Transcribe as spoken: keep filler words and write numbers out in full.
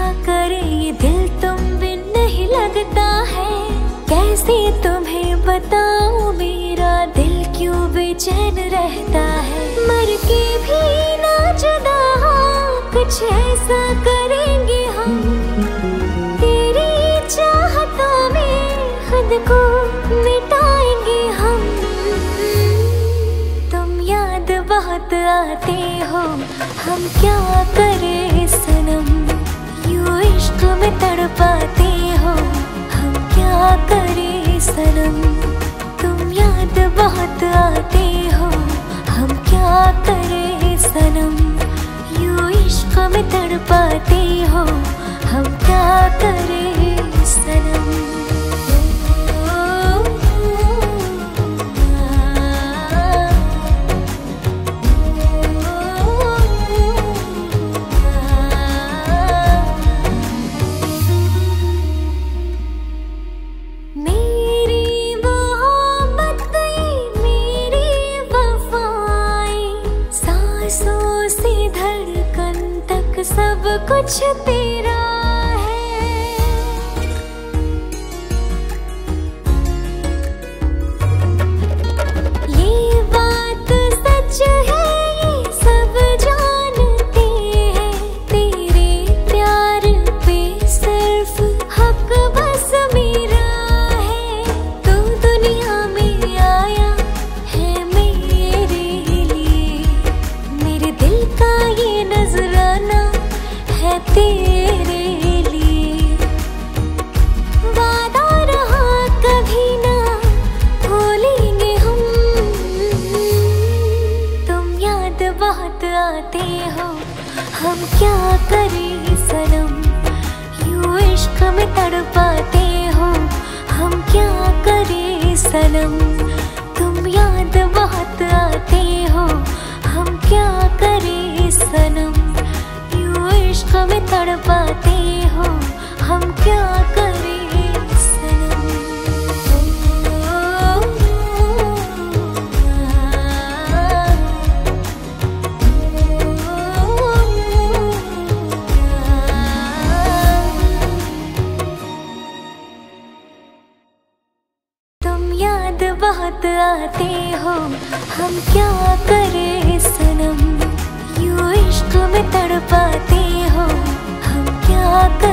करे ये दिल तुम बिन नहीं लगता है। कैसे तुम्हें बताऊं मेरा दिल क्यों बेचैन रहता है। मर के भी ना जुदा हो, कुछ ऐसा करेंगे हम। तेरी चाहतों में खुद को मिटाएंगे हम। तुम याद बहुत आते हो, हम क्या करें सनम। यूं इश्क में तड़पाते हो, हम क्या करें सनम। तुम याद बहुत आते हो, हम क्या करें सनम। यूं इश्क में तड़पाते हो, हम क्या करें सनम। सब कुछ तेरा है। ये बात सच है, ये सब जानते हैं। तेरे प्यार पे सिर्फ हक बस मेरा है। तू दुनिया में आया है मेरे लिए, मेरे दिल का ये नजराना है तेरे लिए। वादा रहा कभी ना भूलेंगे हम। तुम याद बहुत आते हो, हम क्या करें सनम। यूं इश्क में तड़पाते हो, हम क्या करें सनम। तुम याद बहुत आते हो, हम क्या करें सनम। इश्क में तड़पाते हो, हम क्या करें सनम। तुम याद बहुत आते हो, हम क्या करें सनम। यूं इश्क में तड़पाते हो, हम क्या कर